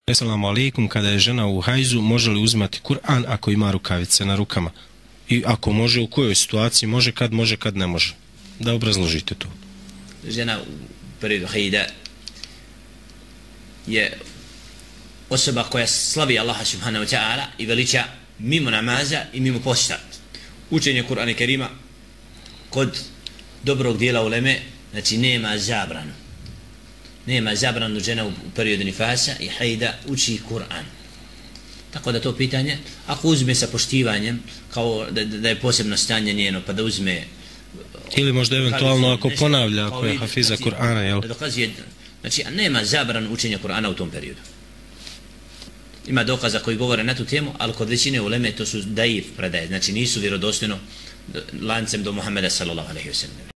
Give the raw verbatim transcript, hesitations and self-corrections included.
Assalamu alaikum, kada je žena u hajzu, može li uzimati Kur'an ako ima rukavice na rukama? I ako može, u kojoj situaciji može, kad može, kad ne može? Da obrazložite to. Žena u periodu hajda je osoba koja slavi Allaha subhanahu wa ta'ala i veliča mimo namaza i mimo posta. Učenje Kur'ana i Kerima kod dobrog dijela uleme, znači nema zabranu. Nema zabranu žena u periodu nifasa i hajda uči Kur'an. Tako da to pitanje, ako uzme sa poštivanjem, kao da, da je posebno stanje njeno, pa da uzme... Ili možda eventualno ako nešto, ponavlja, ako je hafiza znači, Kur'ana, jel? Da dokazuje, znači, nema zabranu učenja Kur'ana u tom periodu. Ima dokaza koji govore na tu temu, ali kod većine uleme to su daif predaje, znači nisu vjerodostojno lancem do Muhammeda sallallahu alejhi ve sellem.